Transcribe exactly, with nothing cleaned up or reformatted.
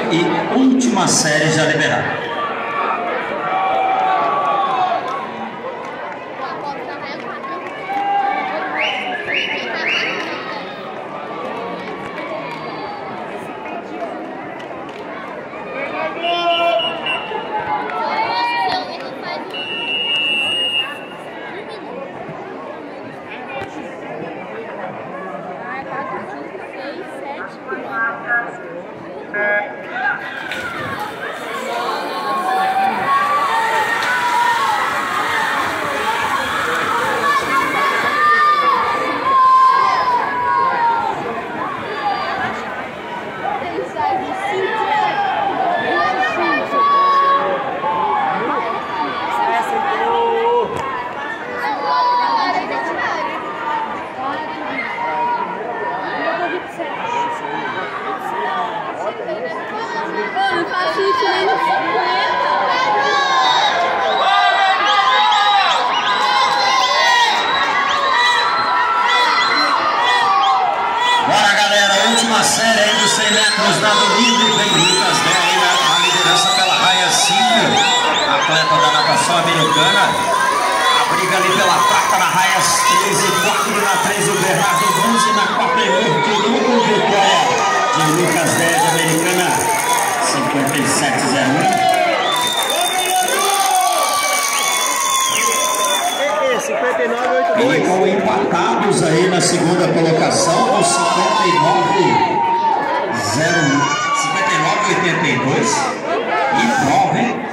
e última série já liberada. Bora, galera, última série aí dos cem metros nado livre. Vem Lucas Dé na liderança pela raia cinco, atleta da natação americana. A briga ali pela prata na raia treze, quatro na treze, o Bernardo onze na quarta e última vitória de Lucas Dé de Americana, cinquenta e sete zero um. cinquenta e nove oitenta e dois. Ficam empatados aí na segunda colocação com cinquenta e nove zero um, cinquenta e nove oitenta e dois e nove.